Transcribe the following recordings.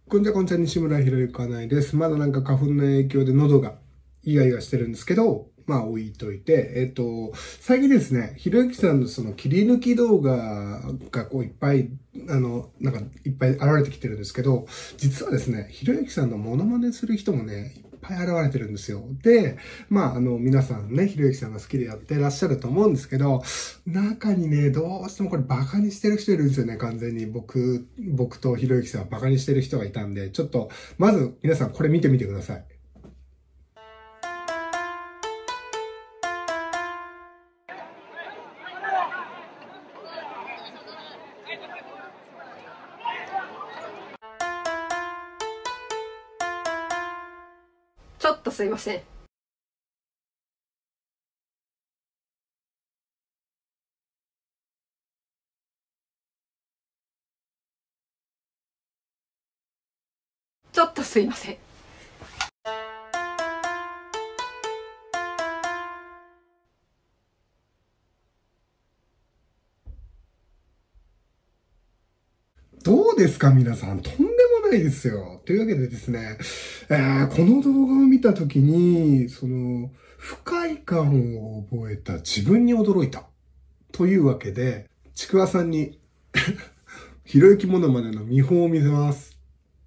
こんにちは、西村ひろゆかないです。まだなんか花粉の影響で喉がイガイガしてるんですけど、まあ置いといて、最近ですね、ひろゆきさんのその切り抜き動画がこういっぱい、なんかいっぱい現れてきてるんですけど、実はですね、ひろゆきさんのモノマネする人もね、いっぱい現れてるんですよ。で、まあ皆さんね、ひろゆきさんが好きでやってらっしゃると思うんですけど、中にね、どうしてもこれバカにしてる人いるんですよね、完全に。僕とひろゆきさんはバカにしてる人がいたんで、ちょっと、まず皆さんこれ見てみてください。 ちょっとすいません。ちょっとすいません。 どうですか皆さん、とんでもないですよ。というわけでですね、この動画を見たときに、不快感を覚えた自分に驚いた。というわけで、ちくわさんに、ひろゆきモノマネの見本を見せます。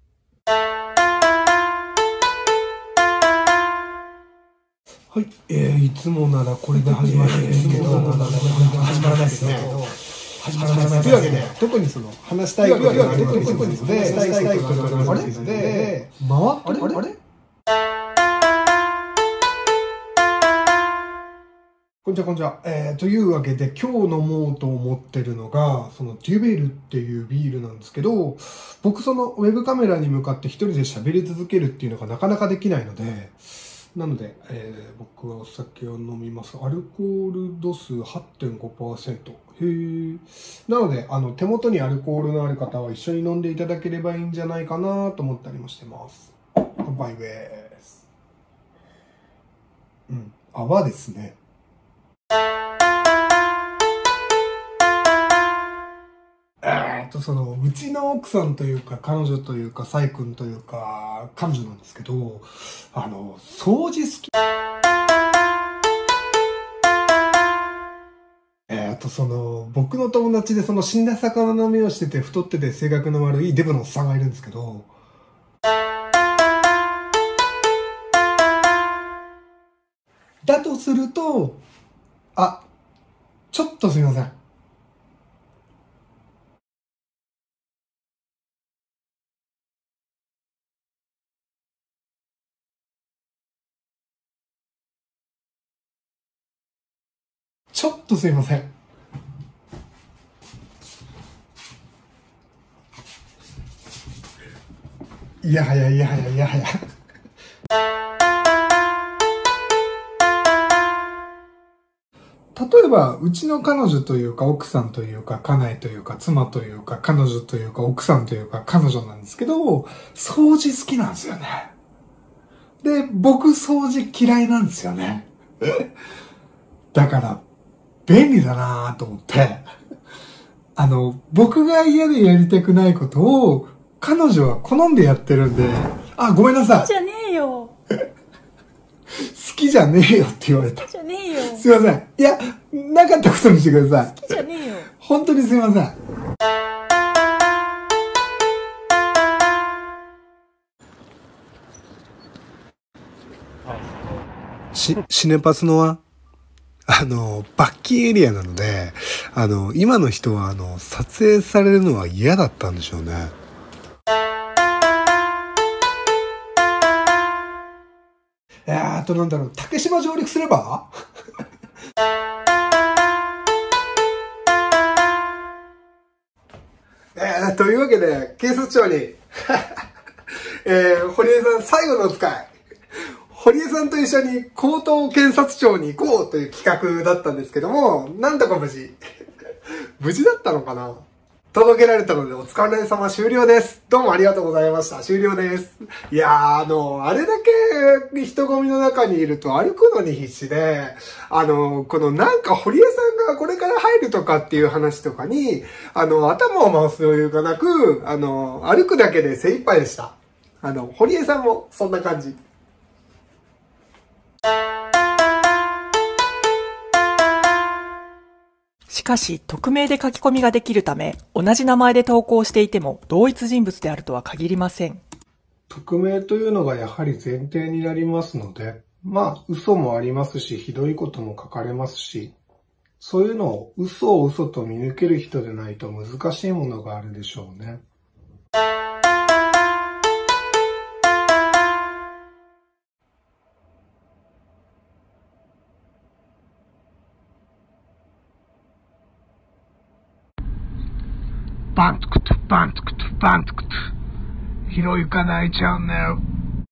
はい、いつもならこれで始まるんですけど、始まらないですね。始まらないです。というわけで、特に話したいことがあるということで、したいことがあるので、回ってるあれこんにちは。というわけで、今日飲もうと思ってるのが、デュベルっていうビールなんですけど、僕ウェブカメラに向かって一人で喋り続けるっていうのがなかなかできないので、なので、僕はお酒を飲みます。アルコール度数 8.5%。へー。なので、手元にアルコールのある方は一緒に飲んでいただければいいんじゃないかなと思ったりもしてます。乾杯です。泡ですね。うちの奥さんというか、彼女というか、サイ君というか、彼女なんですけど、掃除好き。僕の友達で死んだ魚の目をしてて太ってて性格の悪いデブのおっさんがいるんですけど、だとすると、ちょっとすみません。ちょっとすいません。いやはや。例えば、うちの彼女というか、奥さんというか、家内というか、妻というか、彼女というか、奥さんというか、彼女なんですけど、掃除好きなんですよね。で、僕掃除嫌いなんですよね。だから、便利だなぁと思って、僕が嫌でやりたくないことを、彼女は好んでやってるんで、ごめんなさい。 好きじゃねえよ。 好きじゃねえよって言われた。 好きじゃねえよ。 すいません。いや、なかったことにしてください。 好きじゃねえよ。 本当にすいません。シネパスのは罰金エリアなので、今の人は、撮影されるのは嫌だったんでしょうね。なんだろう、竹島上陸すればというわけで、警察庁に、堀江さん最後のお使い。堀江さんと一緒に高等検察庁に行こうという企画だったんですけども、なんとか無事だったのかな。 届けられたのでお疲れ様終了です。どうもありがとうございました。終了です。いやー、あれだけ人混みの中にいると歩くのに必死で、このなんか堀江さんがこれから入るとかっていう話とかに、頭を回す余裕がなく、歩くだけで精一杯でした。堀江さんもそんな感じ。 しかし、匿名で書き込みができるため、同じ名前で投稿していても同一人物であるとは限りません。 匿名というのがやはり前提になりますので、嘘もありますし、ひどいことも書かれますし、そういうのを嘘を嘘と見抜ける人でないと難しいものがあるでしょうね。バントクトバントクトバントクト。ひろゆかないチャンネル。